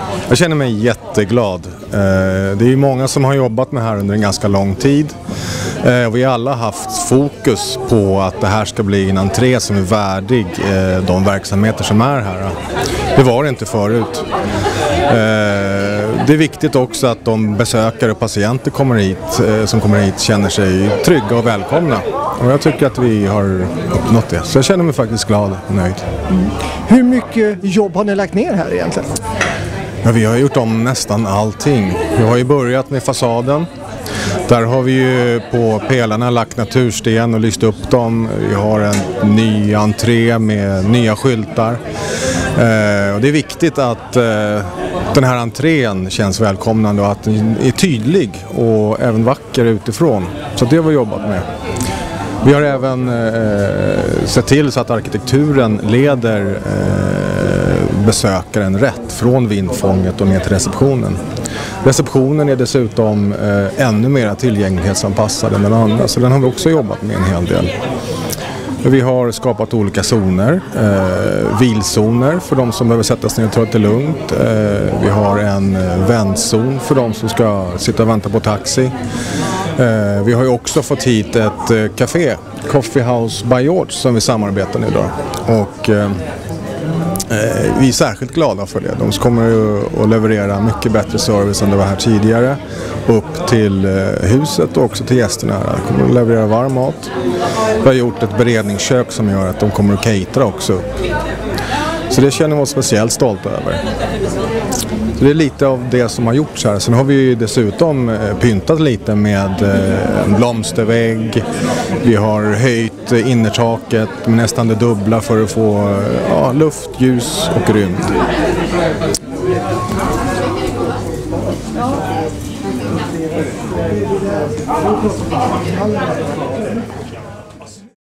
Jag känner mig jätteglad. Det är många som har jobbat med här under en ganska lång tid. Vi har alla haft fokus på att det här ska bli en entré som är värdig de verksamheter som är här. Det var det inte förut. Det är viktigt också att de besökare och patienter som kommer hit känner sig trygga och välkomna. Och jag tycker att vi har uppnått det. Så jag känner mig faktiskt glad och nöjd. Hur mycket jobb har ni lagt ner här egentligen? Ja, vi har gjort om nästan allting. Vi har ju börjat med fasaden. Där har vi ju på pelarna lagt natursten och lyst upp dem. Vi har en ny entré med nya skyltar. Och det är viktigt att den här entrén känns välkomnande och att den är tydlig och även vacker utifrån. Så det har vi jobbat med. Vi har även sett till så att arkitekturen leder besökaren rätt från vindfånget och ner till receptionen. Receptionen är dessutom ännu mer tillgänglighetsanpassad än den andra, så den har vi också jobbat med en hel del. Vi har skapat olika zoner, vilzoner för de som behöver sätta sig ner och ta det lugnt. Vi har en väntzon för de som ska sitta och vänta på taxi. Vi har ju också fått hit ett café, Coffee House by George, som vi samarbetar med idag. Och vi är särskilt glada för det. De kommer ju att leverera mycket bättre service än det var här tidigare. Upp till huset och också till gästerna här. De kommer att leverera varm mat. Vi har gjort ett beredningskök som gör att de kommer att catera också upp. Så det känner vi oss speciellt stolta över. Så det är lite av det som har gjorts här. Sen har vi ju dessutom pyntat lite med en blomstervägg. Vi har höjt innertaket med nästan det dubbla för att få luft, ljus och rymd.